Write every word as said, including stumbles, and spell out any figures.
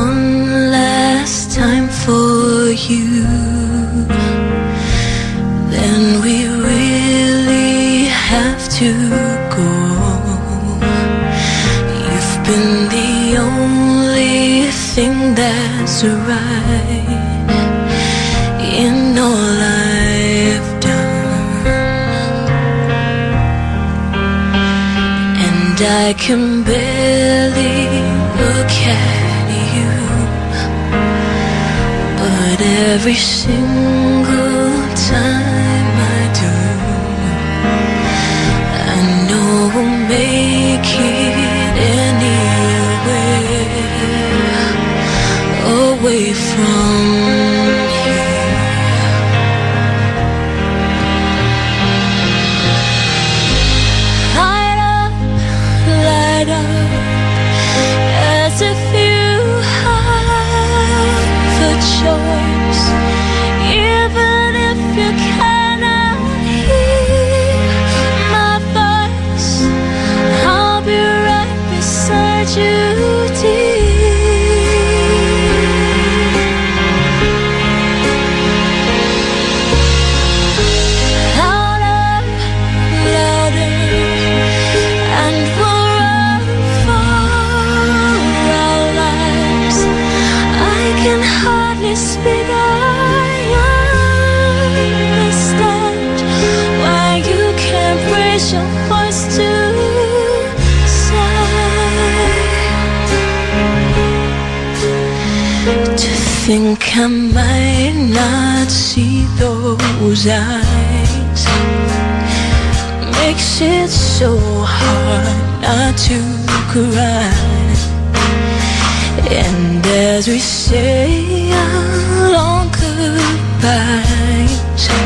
one last time for you, then we really have to go. You've been the only thing that's right in all I've done, and I can barely look at you, but every single time I do, I know we'll make it anywhere away from here. Light up, light up, as if you have a choice, even if you cannot hear my voice. I'll be right beside you, dear. Louder, louder, and forever our lives. I can hardly speak, I understand why you can't raise your voice to say. To think I might not see those eyes makes it so hard not to cry. And as we say our long goodbyes,